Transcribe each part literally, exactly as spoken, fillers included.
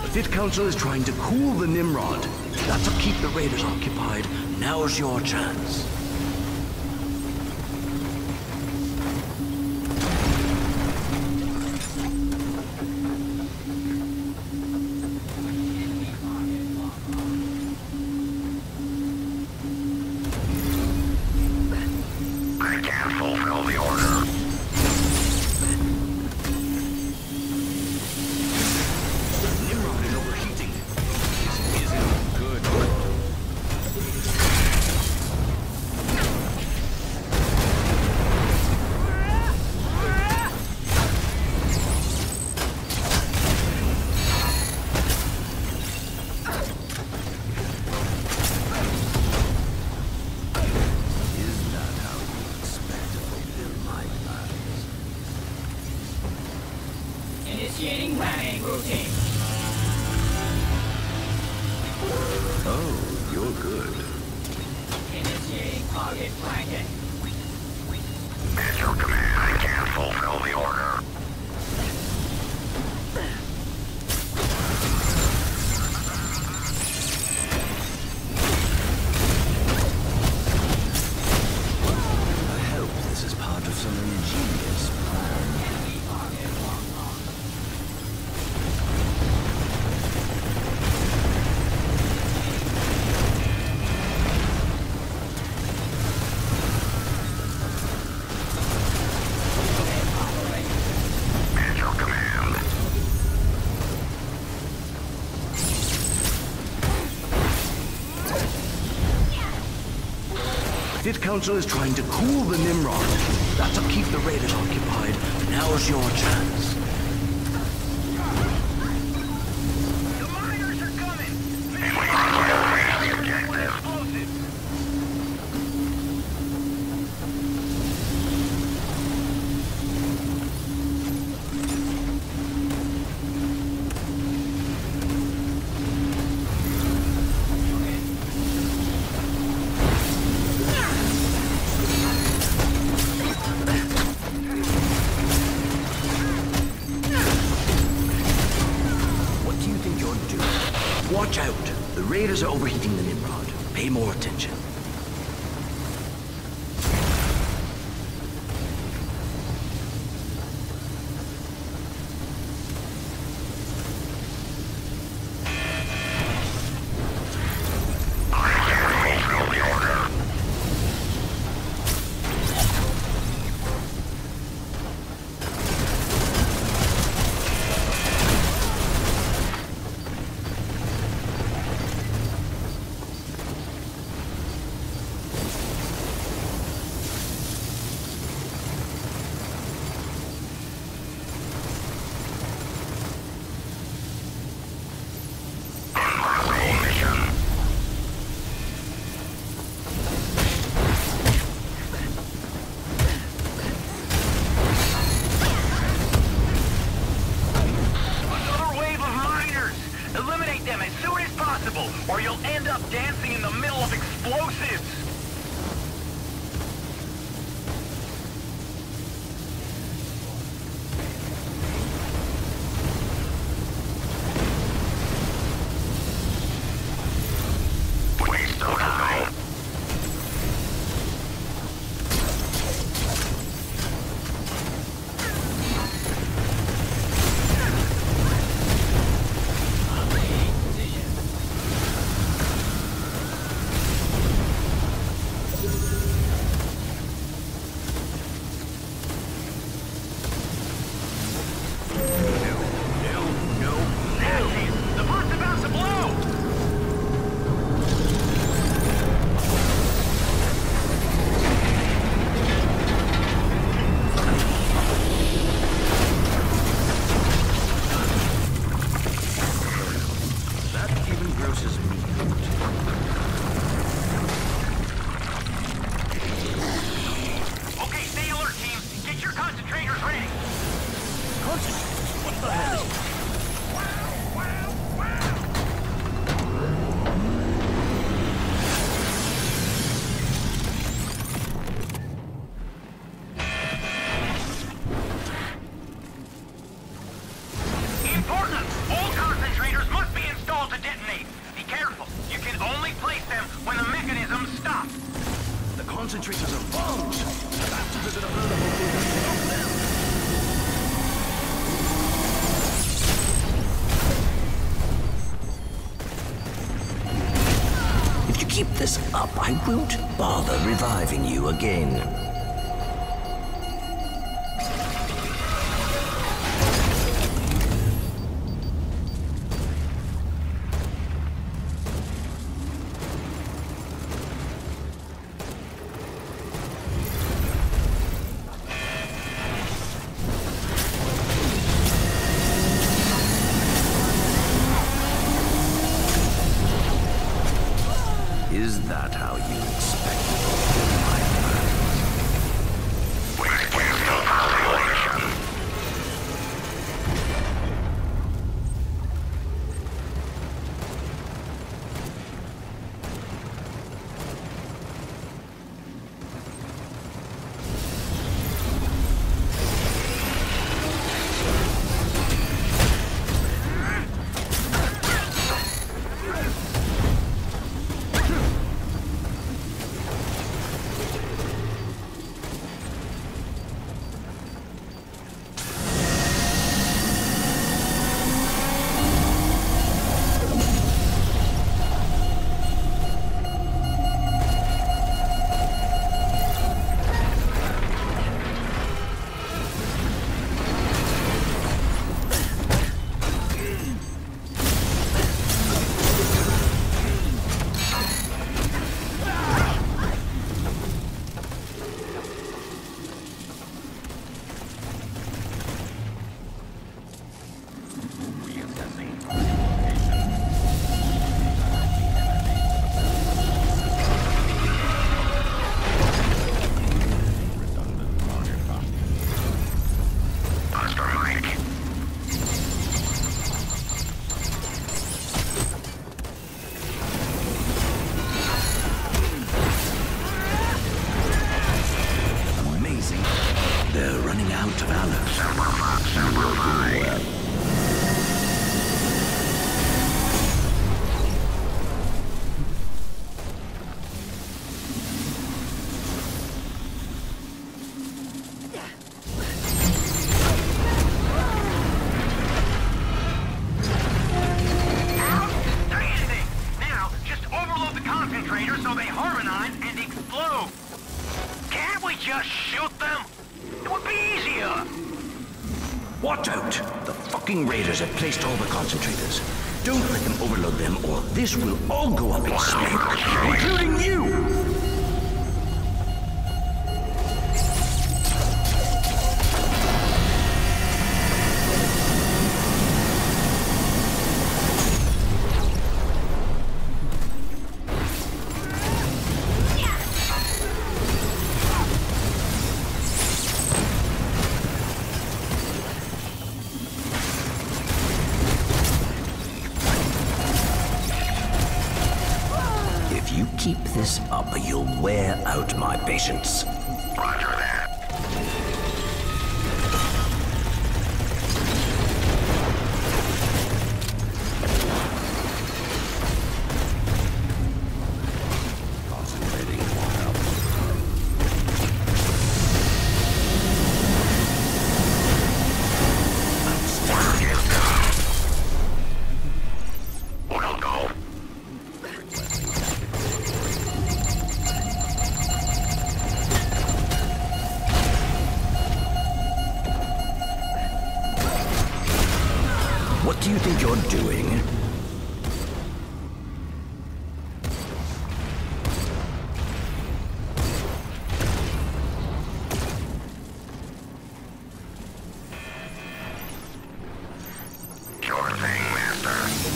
Fit Council is trying to cool the Nimrod. That'll keep the raiders occupied. Now's your chance. I can't fulfill the order. Nimrod is overheating. This isn't good. Initiating ramming routine. Oh, you're good. Initiating target flanking. It's your command. I can't fulfill the order. I hope this is part of some ingenious plan. Enemy target locked on. It's your command. Fit Council is trying to cool the Nimrod. That'll keep the raiders occupied. Now's your chance. The miners are coming! We must the objective. Explosive. What do you think you're doing? Watch out. The raiders are overheating the Nimrod. Pay more attention. I can't fulfill the order. Unlawful mission. Another wave of miners! Eliminate them as soon as possible, or you'll end up dancing in the middle of explosives! We still don't know. Nazis! The boat's about to blow! That even grosses me out. Okay, stay alert, team. Get your concentrators ready. Concentrators? What the hell is that? Important! All concentrators must concentrators are bombed. Bastards are gonna burn the whole thing down to help them. If you keep this up, I won't bother reviving you again. Is that how you expect to fulfill my plans? We give no valuation. They're running out of ammo. Simplify, simplify. concentrator so they harmonize and explode. Can't we just shoot them? It would be easier. Watch out! The fucking raiders have placed all the concentrators. Don't let them overload them or this will all go up in smoke, including you! If you keep this up, you'll wear out my patience. Roger that. Concentrating for help. We'll go. What do you think you're doing? Sure thing, Master.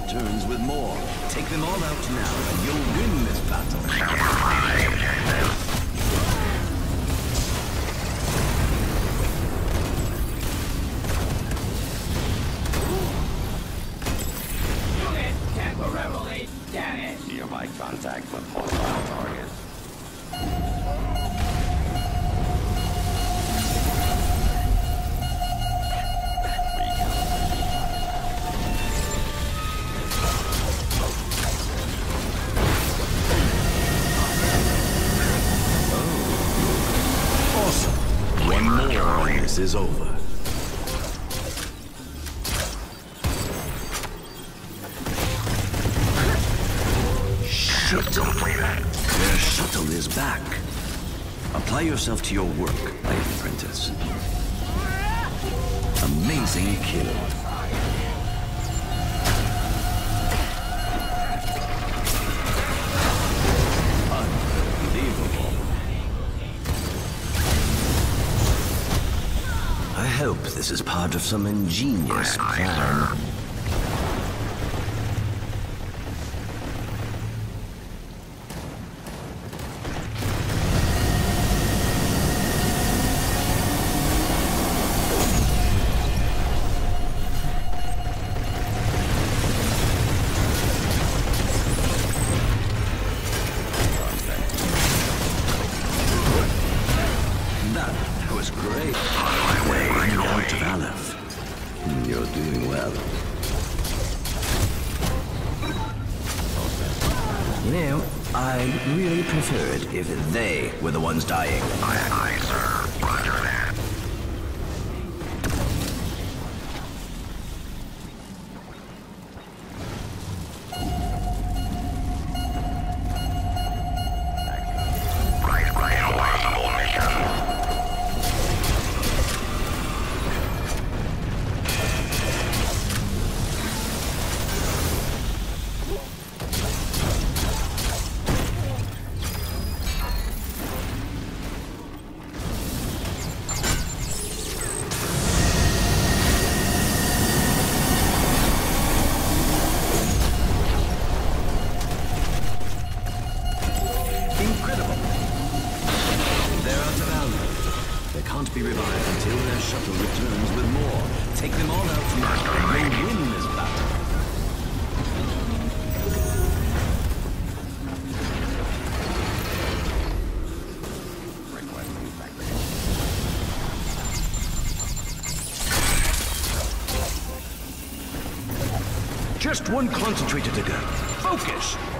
returns with more. Take them all out now, and you'll win this battle. Unit temporarily damaged. Nearby contact with hostile target. This is over. Shit. Their shuttle is back. Apply yourself to your work, Lady Apprentice. Amazing kill. I hope this is part of some ingenious plan. That was great. You're doing well. You know, I really preferred if they were the ones dying. Aye, aye, sir. Roger that. Right, right, impossible mission. Be revived until their shuttle returns with more. Take them all out now and we'll win this battle. Just one concentrator to go. Focus!